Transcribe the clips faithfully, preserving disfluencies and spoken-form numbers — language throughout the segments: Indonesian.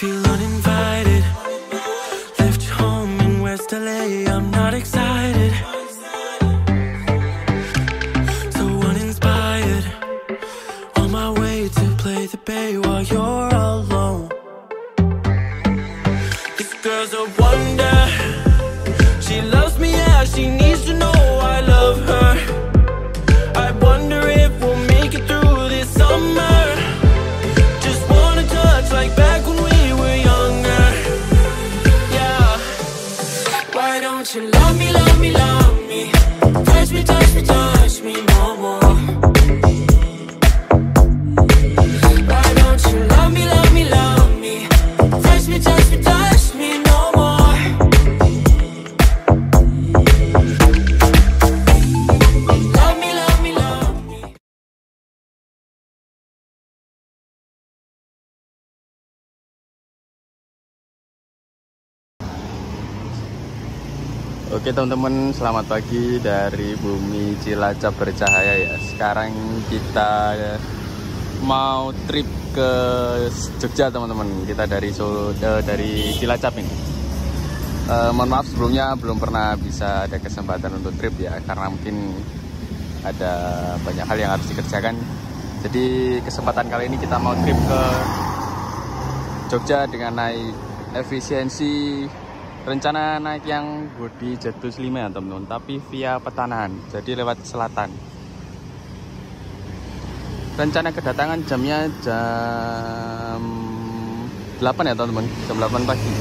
Feel uninvited. Left home in West L A. I'm not excited. So uninspired. On my way to play the bay while you're alone. This girl's a wonder. She loves me, yeah, she needs to know I love her. I wonder if we'll make it through this summer. Just wanna touch like back when we were younger. Yeah. Why don't you love me, love me, love me? Touch me, touch me, touch me no more. Why don't you love me, love me, love me? Touch me, touch me, touch me no more. Love me, love me, love me. Oke teman-teman, selamat pagi dari bumi Cilacap bercahaya ya. Sekarang kita mau trip ke Jogja teman-teman. Kita dari Solo, eh, dari Cilacap ini. Eh, mohon maaf sebelumnya belum pernah bisa ada kesempatan untuk trip ya, karena mungkin ada banyak hal yang harus dikerjakan. Jadi kesempatan kali ini kita mau trip ke Jogja dengan naik efisiensi. Rencana naik yang bodi Jet Bus lima ya teman-teman, tapi via Petanahan, jadi lewat selatan. Rencana kedatangan jamnya jam delapan ya teman-teman, jam delapan pagi.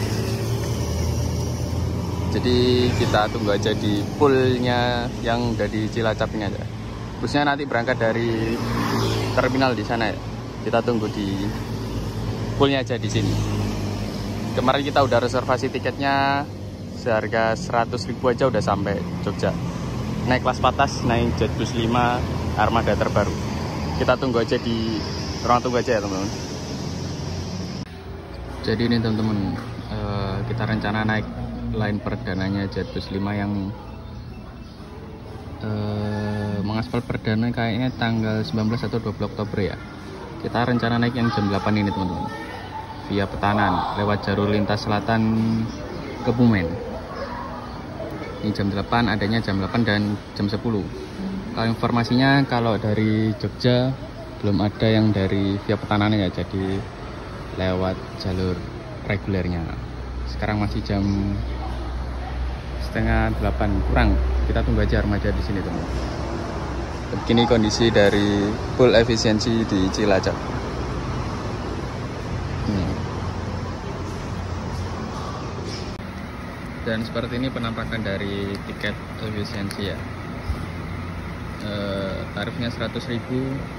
Jadi kita tunggu aja di poolnya yang dari Cilacap ini aja. Busnya nanti berangkat dari terminal di sana ya. Kita tunggu di poolnya aja di sini. Kemarin kita udah reservasi tiketnya seharga seratus ribu aja udah sampai Jogja. Naik kelas patas, naik Jet Bus lima armada terbaru. Kita tunggu aja di ruang tunggu aja ya teman-teman. Jadi ini teman-teman, uh, kita rencana naik line perdananya Jet Bus lima yang uh, mengaspal perdana kayaknya tanggal sembilan belas atau dua puluh Oktober ya. Kita rencana naik yang jam delapan ini teman-teman, via Petanahan lewat jalur lintas selatan Kebumen. Ini jam delapan, adanya jam delapan dan jam sepuluh. Kalau informasinya kalau dari Jogja belum ada yang dari via Petanahan ya, jadi lewat jalur regulernya. Sekarang masih jam setengah delapan kurang. Kita tunggu aja armada di sini teman. Begini kondisi dari pool efisiensi di Cilacap. Dan seperti ini penampakan dari tiket efisiensi ya. E, tarifnya seratus ribu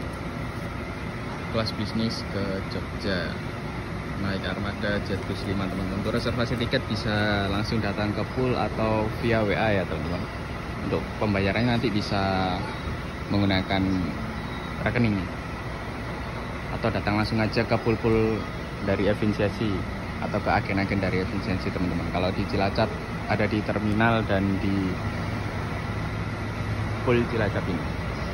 kelas bisnis ke Jogja, naik armada Jet Bus lima teman-teman. Untuk reservasi tiket bisa langsung datang ke pool atau via W A ya teman-teman. Untuk pembayarannya nanti bisa menggunakan rekening atau datang langsung aja ke pool-pool dari efisiensi atau ke agen-agen dari efisiensi teman-teman. Kalau di Cilacap ada di terminal dan di pool Cilacap ini.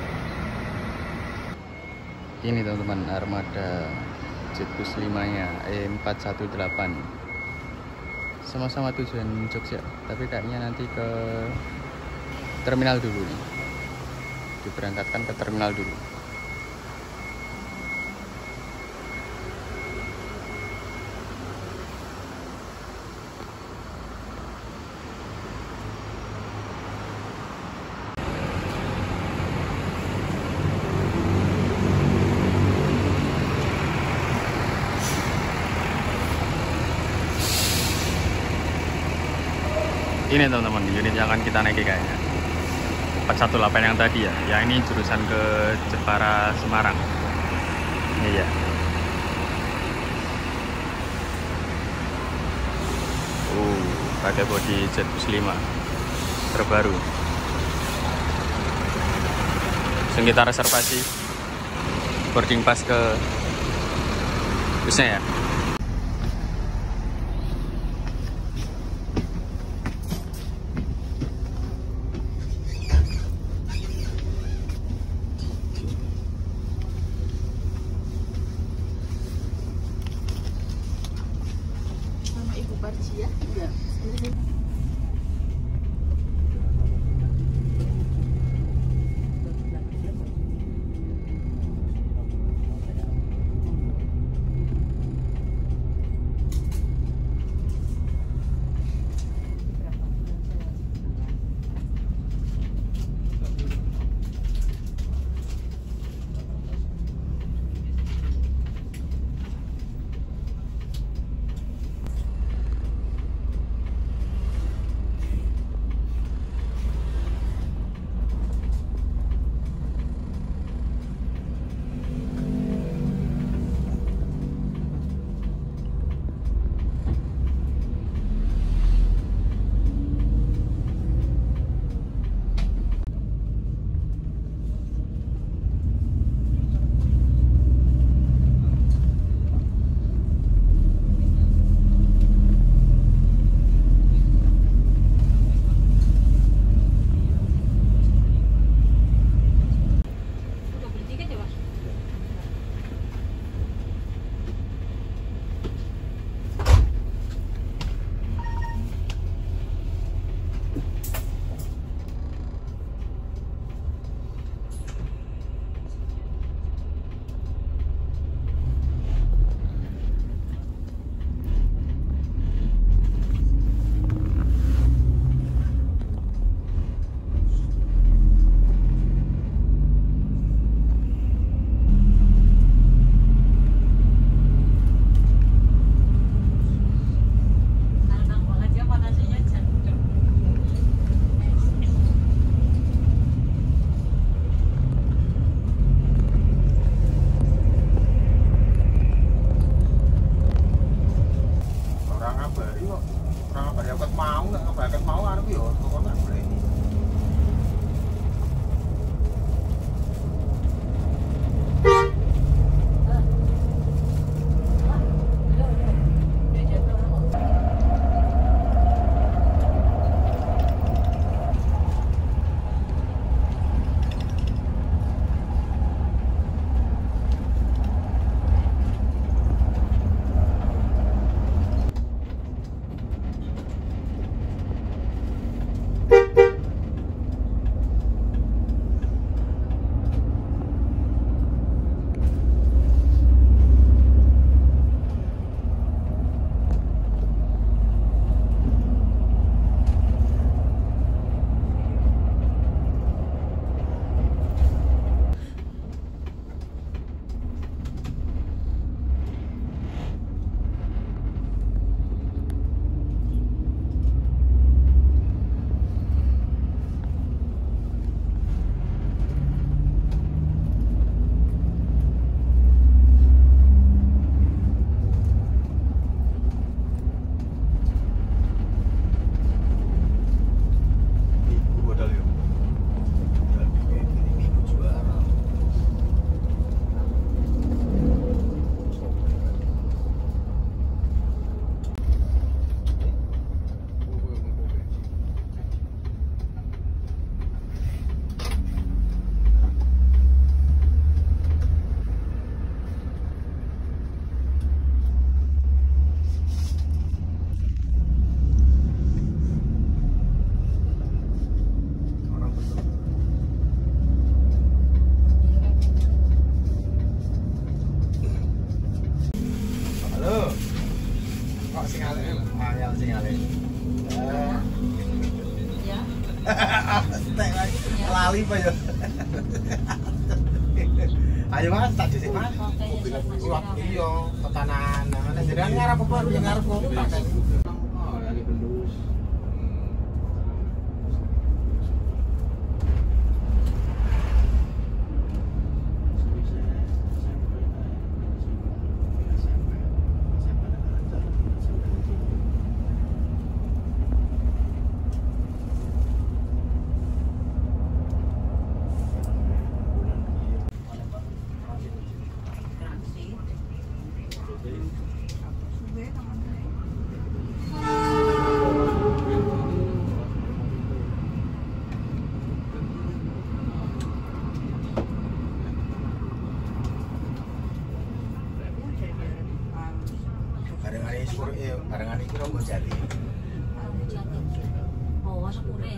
Ini teman-teman armada Jet Bus lima nya E empat satu delapan. Sama-sama tujuan Jogja, tapi kayaknya nanti ke terminal dulu nih. Diberangkatkan ke terminal dulu. Ini teman-teman unit yang akan kita naiki kayaknya empat satu delapan yang tadi ya. Yang ini jurusan ke Jepara Semarang. Ini ya. Uh, pakai bodi Jet Bus lima terbaru. Langsung kita reservasi boarding pass ke busnya ya. kali Pak ya. Ayo Mas, tak dhisik Mas. Iya, tekanan. Nah, jenengan ngarep apa lu ngarep kok. Oh, lagi bendus. Bareng-bareng iskur eh barengan iki Ronggo Jati. Oh, sepure.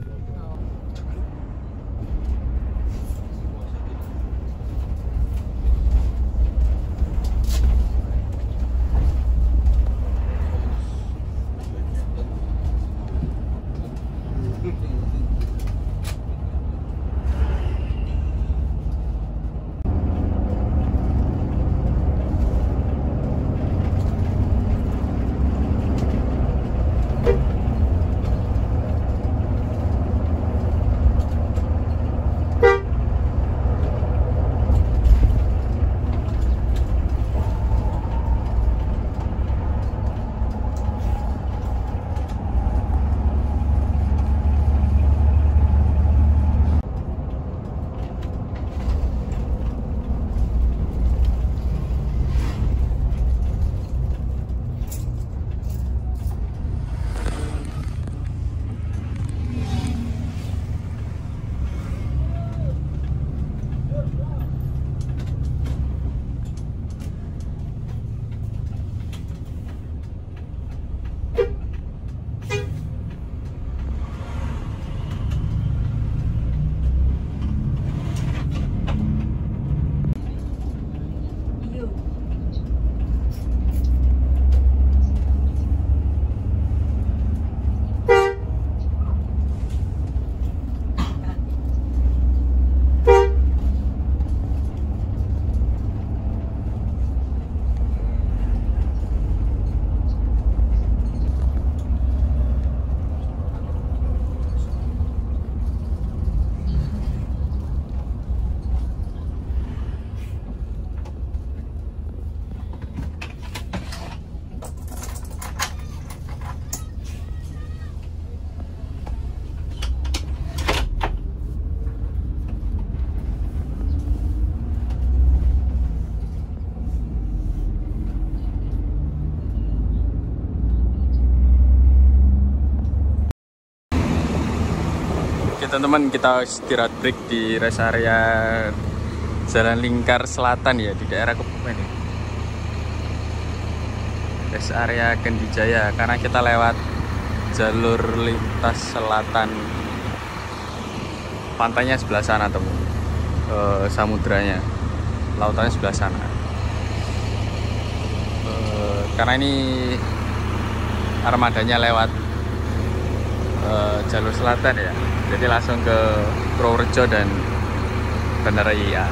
Teman-teman, kita istirahat break di rest area Jalan Lingkar Selatan ya, di daerah Kebumen ya. Rest area Kendijaya, karena kita lewat jalur lintas selatan. Pantainya sebelah sana teman, e, samudranya, lautannya sebelah sana. E, karena ini armadanya lewat e, jalur selatan ya. Jadi langsung ke Purworejo dan Bandara I A.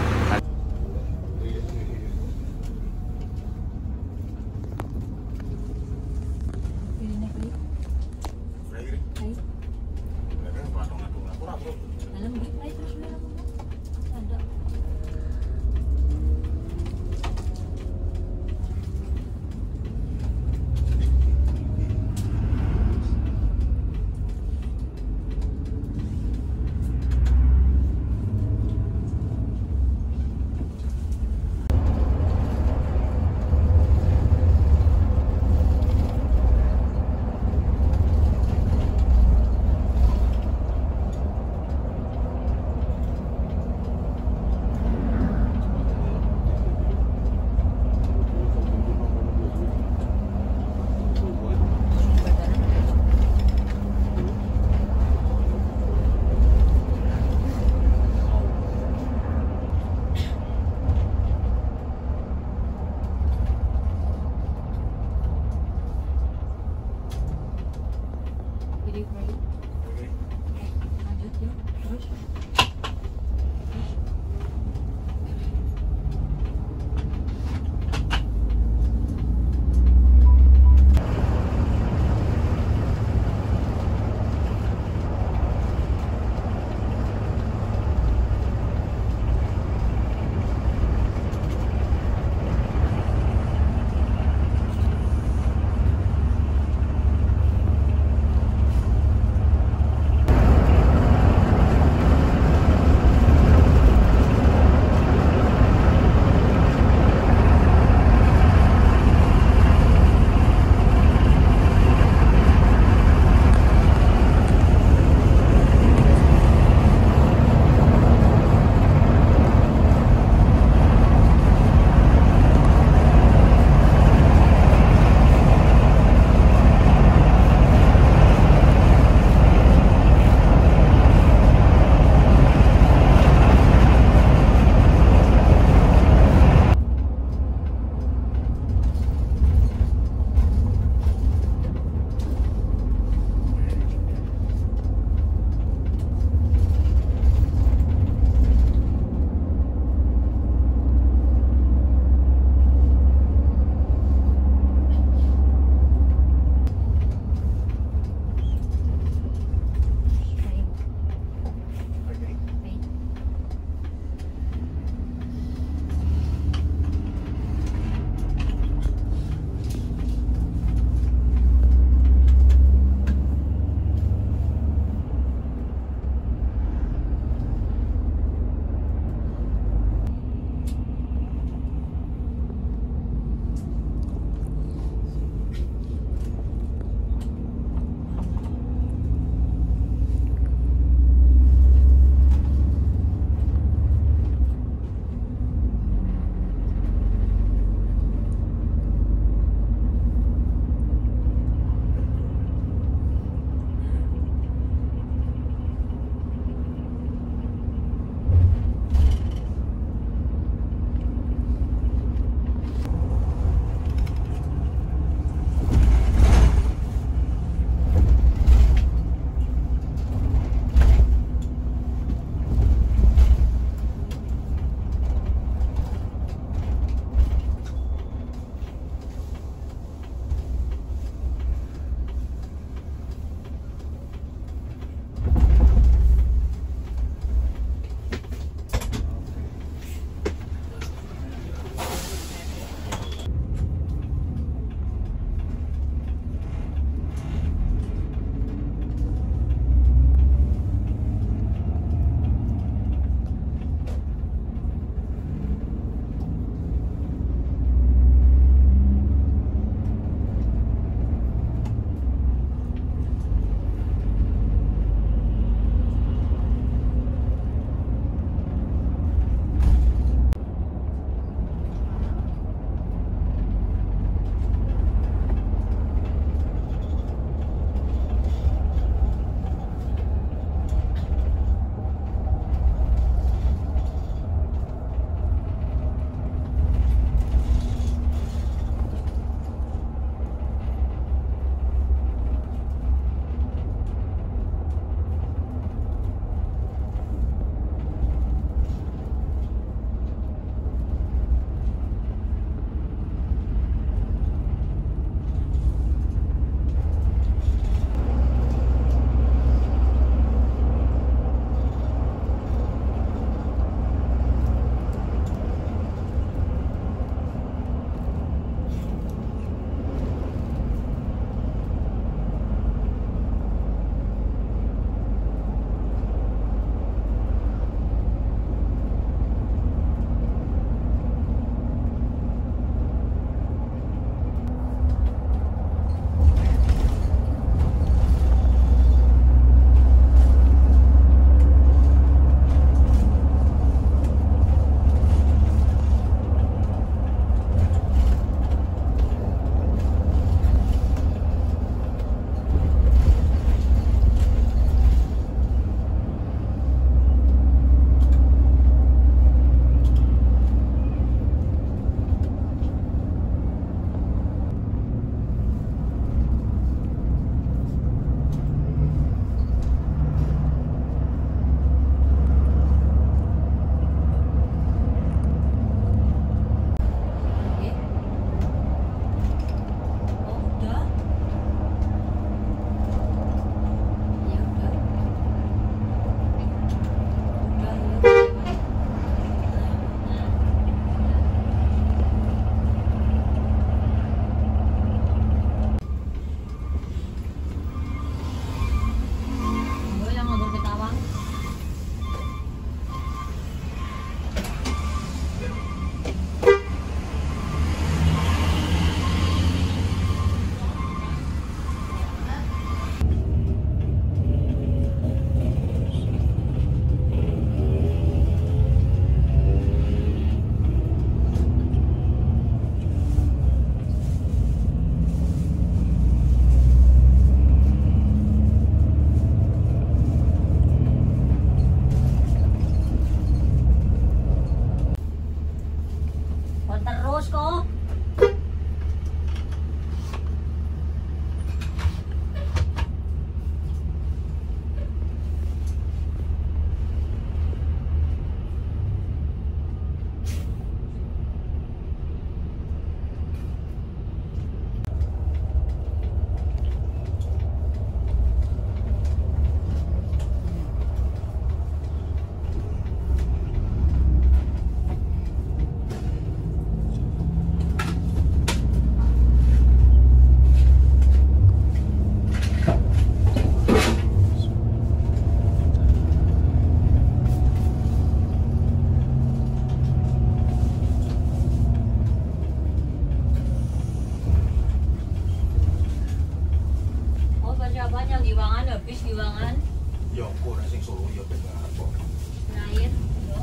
Giwangan. Ya kok nek sing Solo ya ben apa. Lahir. Yo.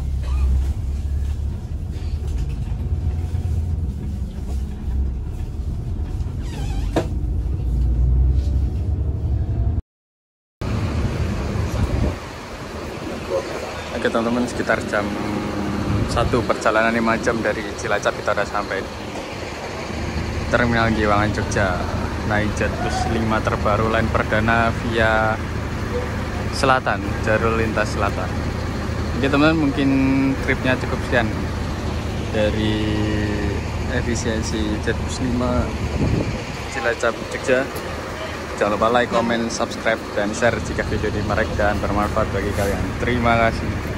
Oke teman-teman, sekitar jam satu perjalanan lima jam dari Cilacap kita udah sampai di Terminal Giwangan Jogja. Naik jet bus lima terbaru line perdana via selatan, jalur lintas selatan. Oke teman-teman, mungkin tripnya cukup sekian dari efisiensi jet bus lima Cilacap Jogja. Jangan lupa like, comment, subscribe, dan share jika video ini menarik dan bermanfaat bagi kalian. Terima kasih.